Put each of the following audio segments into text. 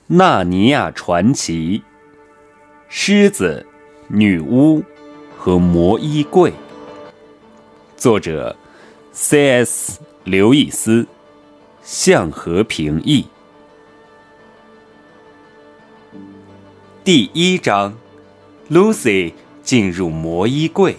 纳尼亚传奇》，狮子、女巫和魔衣柜，作者 C.S. 刘易斯，向和平译。第1章 Lucy 进入魔衣柜。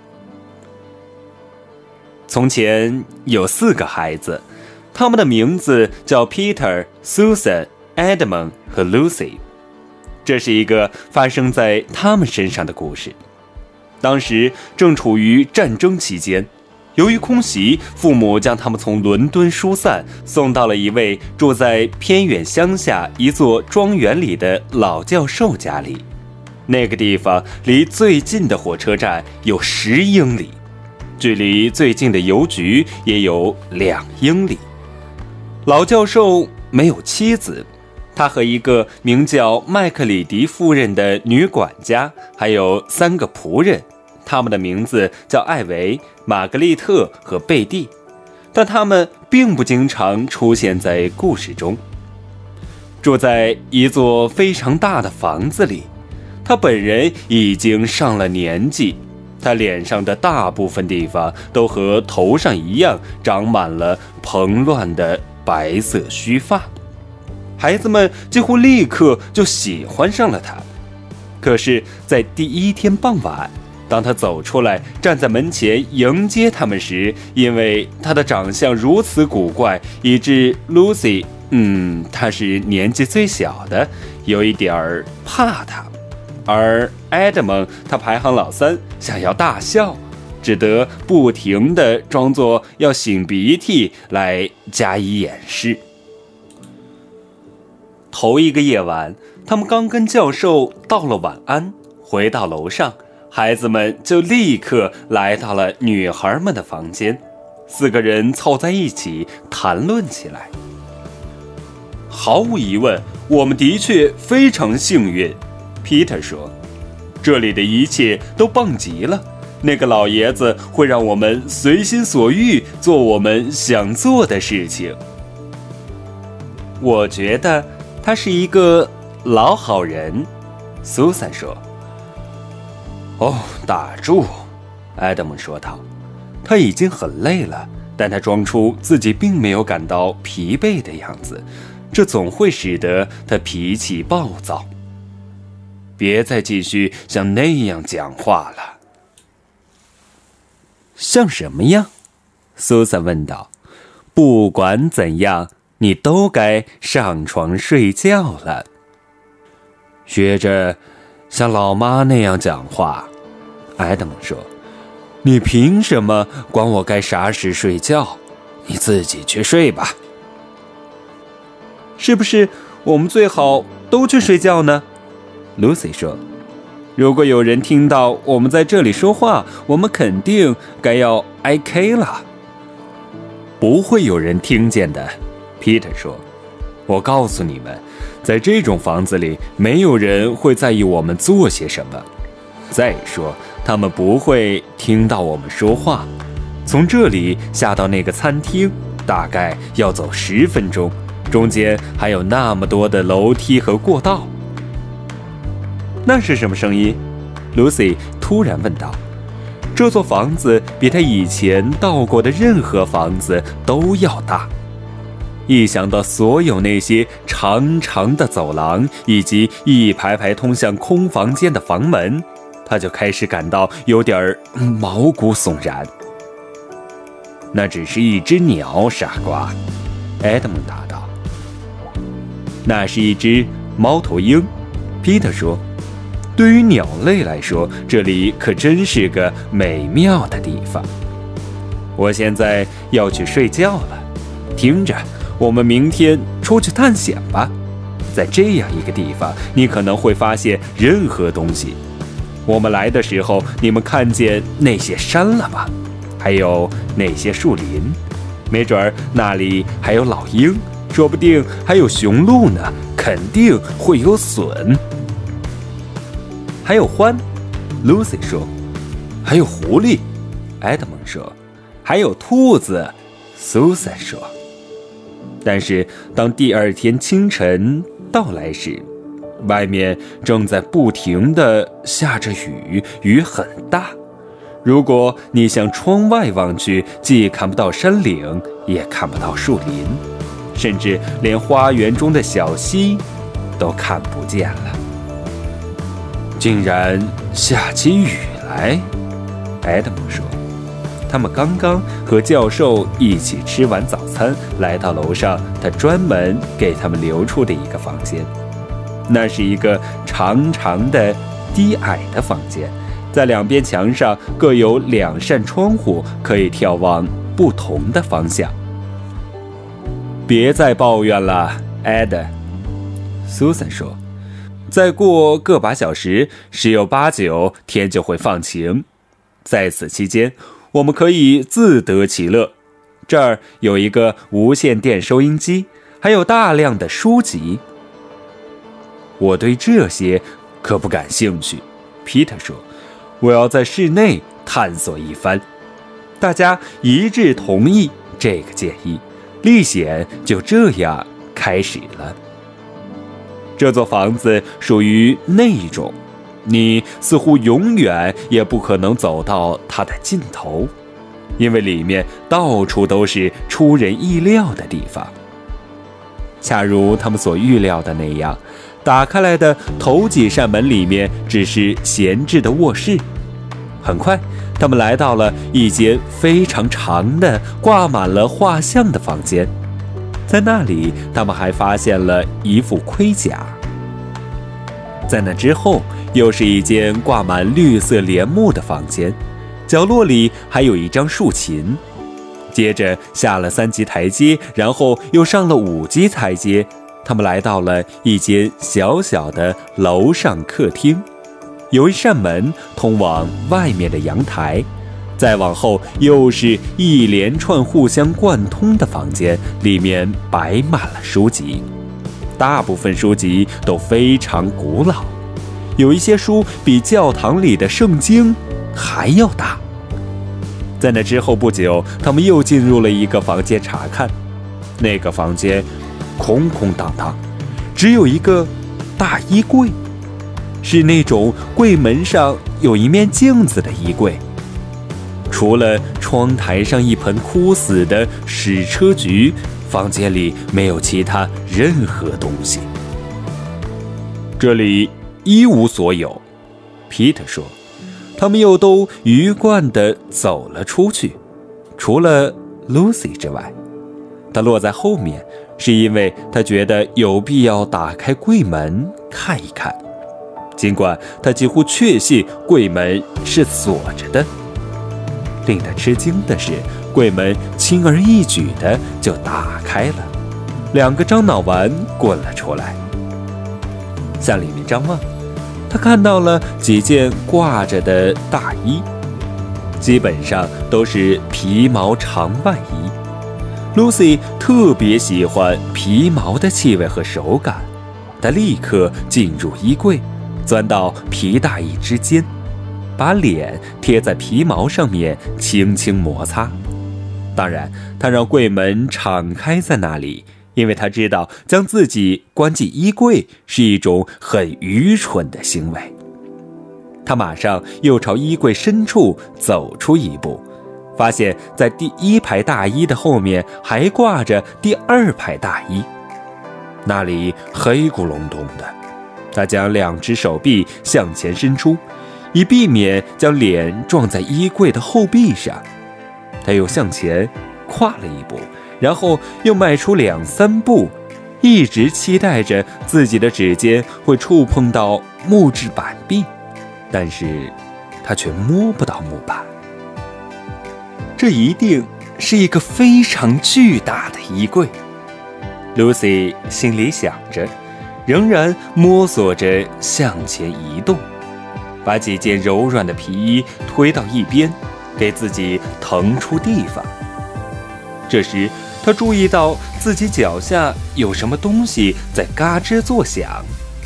从前有4个孩子，他们的名字叫 Peter、Susan、Edmund 和 Lucy。这是一个发生在他们身上的故事。当时正处于战争期间，由于空袭，父母将他们从伦敦疏散，送到了一位住在偏远乡下一座庄园里的老教授家里。那个地方离最近的火车站有10英里，距离最近的邮局也有2英里。老教授没有妻子，他和一个名叫麦克里迪夫人的女管家，还有3个仆人，他们的名字叫艾维、玛格丽特和贝蒂，但他们并不经常出现在故事中。住在一座非常大的房子里，他本人已经上了年纪，他脸上的大部分地方都和头上一样长满了蓬乱的白色须发。孩子们几乎立刻就喜欢上了他。可是在第1天傍晚，当他走出来站在门前迎接他们时，因为他的长相如此古怪，以致 Lucy 她是年纪最小的，有一点怕他。而 Edmund 他排行老3，想要大笑，只得不停地装作要擤鼻涕来加以掩饰。头一个夜晚，他们刚跟教授道了晚安，回到楼上，孩子们就立刻来到了女孩们的房间，4个人凑在一起谈论起来。毫无疑问，我们的确非常幸运，Peter 说，这里的一切都棒极了，那个老爷子会让我们随心所欲做我们想做的事情。我觉得他是一个老好人，Susan 说。哦，打住，Edmund 说道。他已经很累了，但他装出自己并没有感到疲惫的样子，这总会使得他脾气暴躁。别再继续像那样讲话了。像什么样？Susan 问道。不管怎样，你都该上床睡觉了。学着像老妈那样讲话，Edmund 说。你凭什么管我该啥时睡觉？你自己去睡吧。是不是我们最好都去睡觉呢？Lucy 说，如果有人听到我们在这里说话，我们肯定该要挨 K 了。不会有人听见的，Peter 说。我告诉你们，在这种房子里，没有人会在意我们做些什么。再说，他们不会听到我们说话。从这里下到那个餐厅，大概要走10分钟，中间还有那么多的楼梯和过道。那是什么声音？ Lucy 突然问道。这座房子比她以前到过的任何房子都要大。一想到所有那些长长的走廊以及一排排通向空房间的房门，他就开始感到有点毛骨悚然。那只是一只鸟，傻瓜，Edmund 答道。那是一只猫头鹰，Peter 说。对于鸟类来说，这里可真是个美妙的地方。我现在要去睡觉了，听着，我们明天出去探险吧。在这样一个地方，你可能会发现任何东西。我们来的时候，你们看见那些山了吗？还有那些树林，没准儿那里还有老鹰，说不定还有雄鹿呢，肯定会有隼。还有獾，Lucy 说。还有狐狸，Edmund 说。还有兔子，Susan 说。但是当第2天清晨到来时，外面正在不停地下着雨，雨很大。如果你向窗外望去，既看不到山岭，也看不到树林，甚至连花园中的小溪都看不见了。竟然下起雨来，埃德蒙说。他们刚刚和教授一起吃完早餐，来到楼上他专门给他们留出的一个房间。那是一个长长的低矮的房间，在两边墙上各有2扇窗户，可以眺望不同的方向。别再抱怨了，艾德，苏珊说，再过个把小时，十有八九天就会放晴。在此期间，我们可以自得其乐。这儿有一个无线电收音机，还有大量的书籍。我对这些可不感兴趣，皮特说，我要在室内探索一番。大家一致同意这个建议，历险就这样开始了。这座房子属于那种你似乎永远也不可能走到它的尽头，因为里面到处都是出人意料的地方。恰如他们所预料的那样，打开来的头几扇门里面只是闲置的卧室。很快，他们来到了一间非常长的、挂满了画像的房间。在那里，他们还发现了一副盔甲。在那之后，又是一间挂满绿色帘幕的房间，角落里还有一张竖琴。接着下了3级台阶，然后又上了5级台阶，他们来到了一间小小的楼上客厅，有一扇门通往外面的阳台。再往后又是一连串互相贯通的房间，里面摆满了书籍，大部分书籍都非常古老，有一些书比教堂里的圣经还要大。在那之后不久，他们又进入了一个房间查看。那个房间空空荡荡，只有一个大衣柜，是那种柜门上有一面镜子的衣柜。除了窗台上一盆枯死的矢车菊，房间里没有其他任何东西。这里一无所有，皮特说。他们又都鱼贯地走了出去，除了 Lucy 之外。他落在后面，是因为他觉得有必要打开柜门看一看，尽管他几乎确信柜门是锁着的。令他吃惊的是，柜门轻而易举地就打开了，2个樟脑丸滚了出来。向里面张望，他看到了几件挂着的大衣，基本上都是皮毛长外衣。Lucy 特别喜欢皮毛的气味和手感，她立刻进入衣柜，钻到皮大衣之间，把脸贴在皮毛上面轻轻摩擦。当然，他让柜门敞开在那里，因为他知道将自己关进衣柜是一种很愚蠢的行为。他马上又朝衣柜深处走出一步，发现在第1排大衣的后面还挂着第2排大衣，那里黑咕隆咚的。他将2只手臂向前伸出，以避免将脸撞在衣柜的后壁上。他又向前跨了一步，然后又迈出2、3步，一直期待着自己的指尖会触碰到木质板壁，但是他却摸不到木板。这一定是一个非常巨大的衣柜， Lucy 心里想着，仍然摸索着向前移动，把几件柔软的皮衣推到一边，给自己腾出地方。这时他注意到自己脚下有什么东西在嘎吱作响。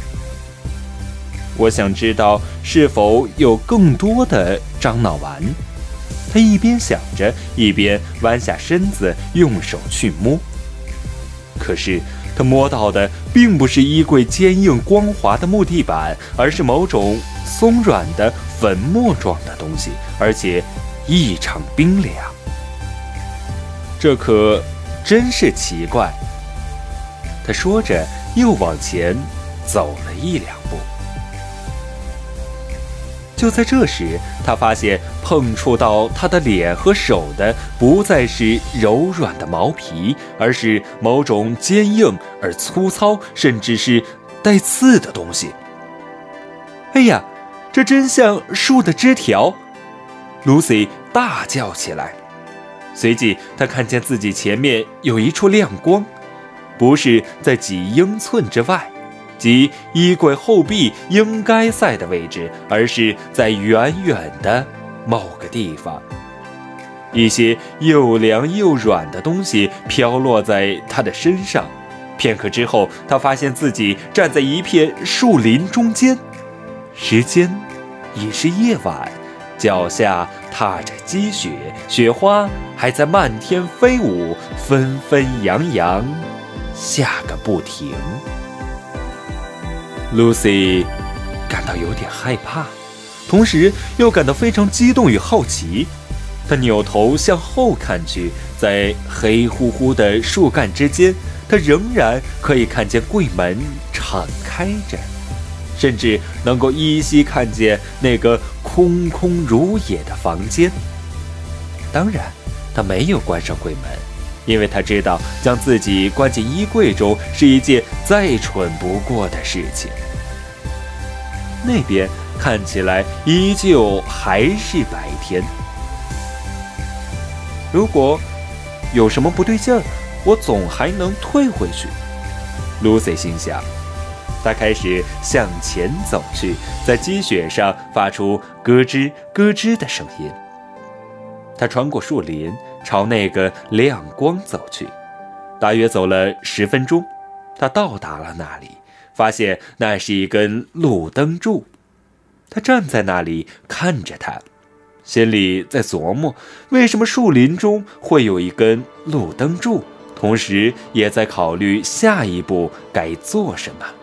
我想知道是否有更多的樟脑丸。他一边想着，一边弯下身子用手去摸。可是他摸到的并不是衣柜坚硬光滑的木地板，而是某种松软的粉末状的东西，而且异常冰凉。这可真是奇怪。他说着，又往前走了1-2步。就在这时，他发现碰触到他的脸和手的不再是柔软的毛皮，而是某种坚硬而粗糙，甚至是带刺的东西。哎呀，这真像树的枝条！Lucy 大叫起来。随即，他看见自己前面有一处亮光，不是在几英寸之外，即衣柜后壁应该在的位置，而是在远远的某个地方。一些又凉又软的东西飘落在他的身上。片刻之后，他发现自己站在一片树林中间，时间已是夜晚，脚下踏着积雪，雪花还在漫天飞舞，纷纷扬扬，下个不停。Lucy 感到有点害怕，同时又感到非常激动与好奇。她扭头向后看去，在黑乎乎的树干之间，她仍然可以看见柜门敞开着，甚至能够依稀看见那个空空如也的房间。当然，她没有关上柜门，因为她知道将自己关进衣柜中是一件再蠢不过的事情。那边看起来依旧还是白天。如果有什么不对劲儿，我总还能退回去。Lucy 心想。她开始向前走去，在积雪上发出咯吱咯吱的声音。她穿过树林，朝那个亮光走去。大约走了10分钟，她到达了那里，发现那是一根路灯柱。她站在那里看着它，心里在琢磨为什么树林中会有一根路灯柱，同时也在考虑下一步该做什么。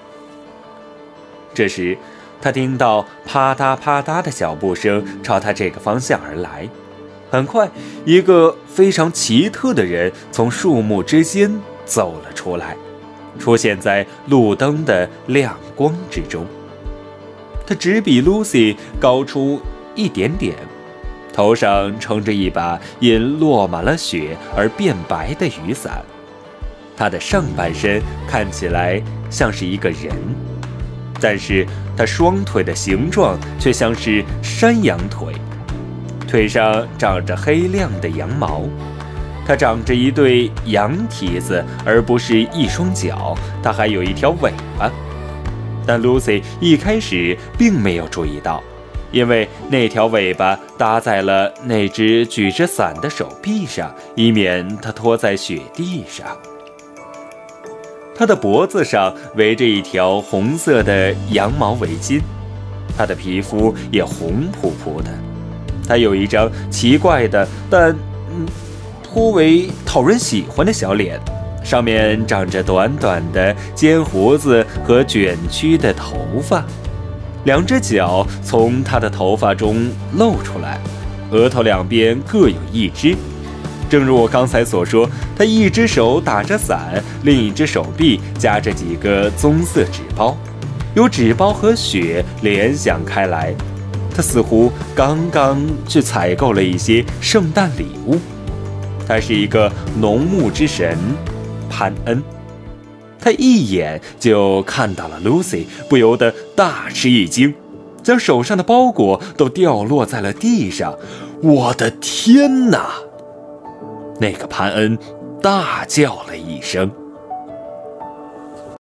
这时，他听到啪嗒啪嗒的脚步声朝他这个方向而来。很快，一个非常奇特的人从树木之间走了出来，出现在路灯的亮光之中。他只比 Lucy 高出一点点，头上撑着一把因落满了雪而变白的雨伞。他的上半身看起来像是一个人，但是他双腿的形状却像是山羊腿，腿上长着黑亮的羊毛。它长着一对羊蹄子，而不是一双脚，它还有一条尾巴。但 Lucy 一开始并没有注意到，因为那条尾巴搭在了那只举着伞的手臂上，以免它拖在雪地上。他的脖子上围着一条红色的羊毛围巾，他的皮肤也红扑扑的。他有一张奇怪的但颇为讨人喜欢的小脸，上面长着短短的尖胡子和卷曲的头发，两只脚从他的头发中露出来，额头两边各有一只。正如我刚才所说，他一只手打着伞，另一只手臂夹着几个棕色纸包，由纸包和雪联想开来，他似乎刚刚去采购了一些圣诞礼物。他是一个农牧之神潘恩。他一眼就看到了 Lucy， 不由得大吃一惊，将手上的包裹都掉落在了地上。我的天哪！那个潘恩大叫了一声。